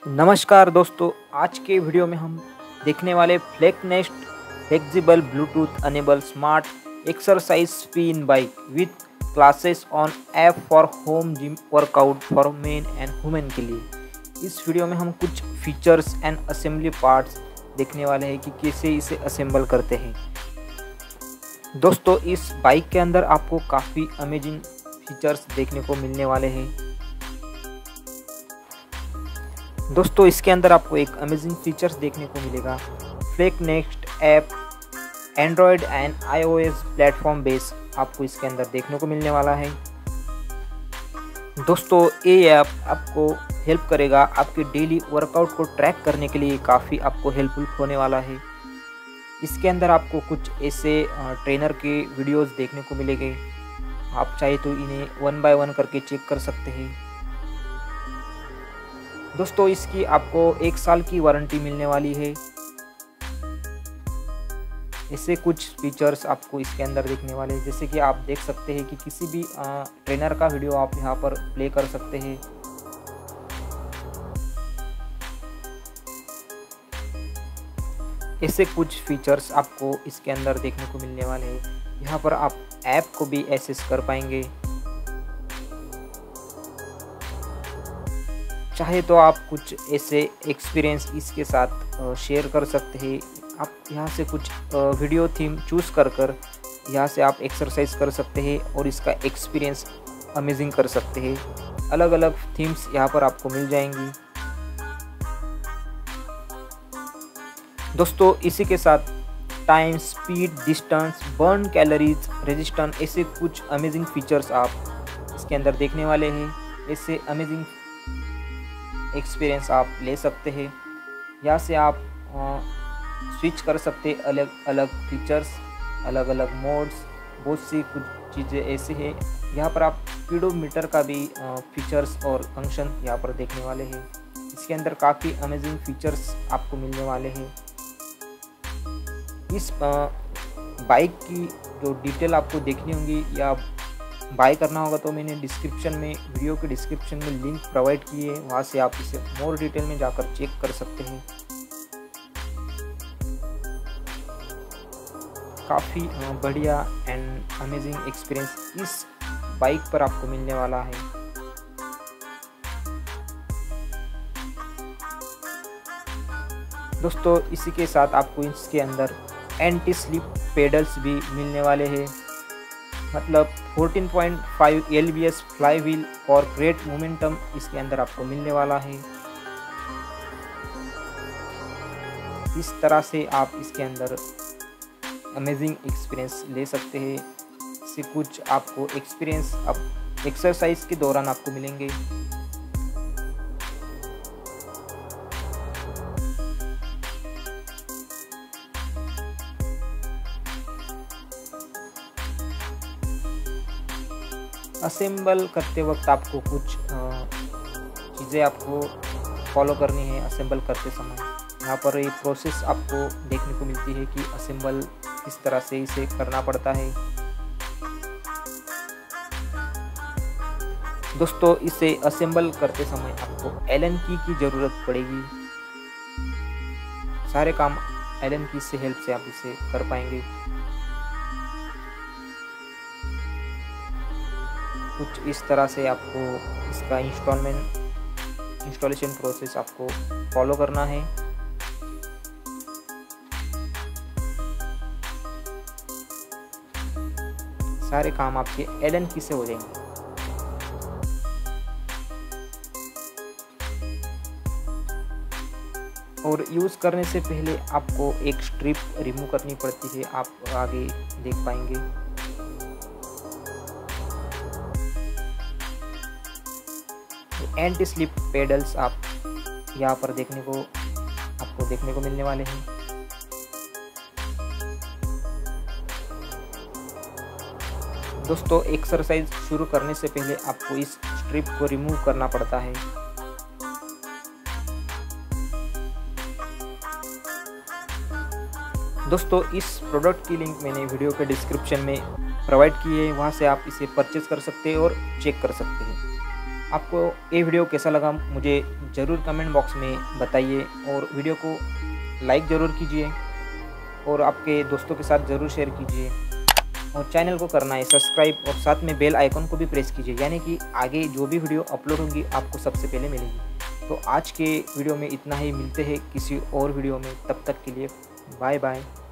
नमस्कार दोस्तों, आज के वीडियो में हम देखने वाले Flexnest flexible Bluetooth enable smart exercise spin bike with classes on app for home gym workout for men and women के लिए। इस वीडियो में हम कुछ फीचर्स एंड असेंबली पार्ट्स देखने वाले हैं कि कैसे इसे असेंबल करते हैं। दोस्तों, इस बाइक के अंदर आपको काफ़ी अमेजिंग फीचर्स देखने को मिलने वाले हैं। दोस्तों, इसके अंदर आपको एक अमेजिंग फीचर्स देखने को मिलेगा। Flexnest app Android and iOS platform base आपको इसके अंदर देखने को मिलने वाला है। दोस्तों, ये ऐप आपको हेल्प करेगा आपके डेली वर्कआउट को ट्रैक करने के लिए, काफ़ी आपको हेल्पफुल होने वाला है। इसके अंदर आपको कुछ ऐसे ट्रेनर के वीडियोस देखने को मिलेंगे। आप चाहे तो इन्हें 1 बाय 1 करके चेक कर सकते हैं। दोस्तों, इसकी आपको 1 साल की वारंटी मिलने वाली है। ऐसे कुछ फीचर्स आपको इसके अंदर देखने वाले हैं, जैसे कि आप देख सकते हैं कि किसी भी ट्रेनर का वीडियो आप यहाँ पर प्ले कर सकते हैं। ऐसे कुछ फीचर्स आपको इसके अंदर देखने को मिलने वाले हैं। यहाँ पर आप ऐप को भी एक्सेस कर पाएंगे। चाहे तो आप कुछ ऐसे एक्सपीरियंस इसके साथ शेयर कर सकते हैं। आप यहाँ से कुछ वीडियो थीम चूज़ कर यहाँ से आप एक्सरसाइज कर सकते हैं और इसका एक्सपीरियंस अमेजिंग कर सकते हैं। अलग अलग थीम्स यहाँ पर आपको मिल जाएंगी। दोस्तों, इसी के साथ time, speed, distance, burn calories, resistance, ऐसे कुछ अमेजिंग फीचर्स आप इसके अंदर देखने वाले हैं। ऐसे अमेजिंग एक्सपीरियंस आप ले सकते हैं। यहाँ से आप स्विच कर सकते हैं अलग अलग फीचर्स, अलग अलग मोड्स, बहुत सी कुछ चीज़ें ऐसे हैं। यहाँ पर आप स्पीडोमीटर का भी फीचर्स और फंक्शन यहाँ पर देखने वाले हैं। इसके अंदर काफ़ी अमेजिंग फीचर्स आपको मिलने वाले हैं। इस बाइक की जो डिटेल आपको देखनी होगी या बाय करना होगा तो मैंने डिस्क्रिप्शन में, वीडियो के डिस्क्रिप्शन में लिंक प्रोवाइड किए हैं, वहाँ से आप इसे मोर डिटेल में जाकर चेक कर सकते हैं। काफ़ी बढ़िया एंड अमेजिंग एक्सपीरियंस इस बाइक पर आपको मिलने वाला है। दोस्तों, इसी के साथ आपको इसके अंदर एंटी स्लिप पेडल्स भी मिलने वाले हैं। मतलब 14.5 LBS फ्लाई व्हील और ग्रेट मोमेंटम इसके अंदर आपको मिलने वाला है। इस तरह से आप इसके अंदर अमेजिंग एक्सपीरियंस ले सकते हैं। इससे कुछ आपको एक्सपीरियंस अब एक्सरसाइज के दौरान आपको मिलेंगे। असेंबल करते वक्त आपको कुछ चीज़ें आपको फॉलो करनी है असेंबल करते समय। यहाँ पर एक प्रोसेस आपको देखने को मिलती है कि असेंबल किस तरह से इसे करना पड़ता है। दोस्तों, इसे असेंबल करते समय आपको एलन की ज़रूरत पड़ेगी। सारे काम एलन की से हेल्प से आप इसे कर पाएंगे। कुछ इस तरह से आपको इसका इंस्टॉलेशन प्रोसेस आपको फॉलो करना है। सारे काम आपके एलन की से हो जाएंगे। और यूज़ करने से पहले आपको एक स्ट्रिप रिमूव करनी पड़ती है, आप आगे देख पाएंगे। एंटी स्लिप पेडल्स आप यहाँ पर आपको देखने को मिलने वाले हैं। दोस्तों, एक्सरसाइज शुरू करने से पहले आपको इस स्ट्रिप को रिमूव करना पड़ता है। दोस्तों, इस प्रोडक्ट की लिंक मैंने वीडियो के डिस्क्रिप्शन में प्रोवाइड की है, वहाँ से आप इसे परचेज कर सकते हैं और चेक कर सकते हैं। आपको ये वीडियो कैसा लगा मुझे ज़रूर कमेंट बॉक्स में बताइए, और वीडियो को लाइक ज़रूर कीजिए और आपके दोस्तों के साथ ज़रूर शेयर कीजिए, और चैनल को करना है सब्सक्राइब, और साथ में बेल आइकन को भी प्रेस कीजिए, यानी कि आगे जो भी वीडियो अपलोड होंगी आपको सबसे पहले मिलेगी। तो आज के वीडियो में इतना ही, मिलते हैं किसी और वीडियो में, तब तक के लिए बाय बाय।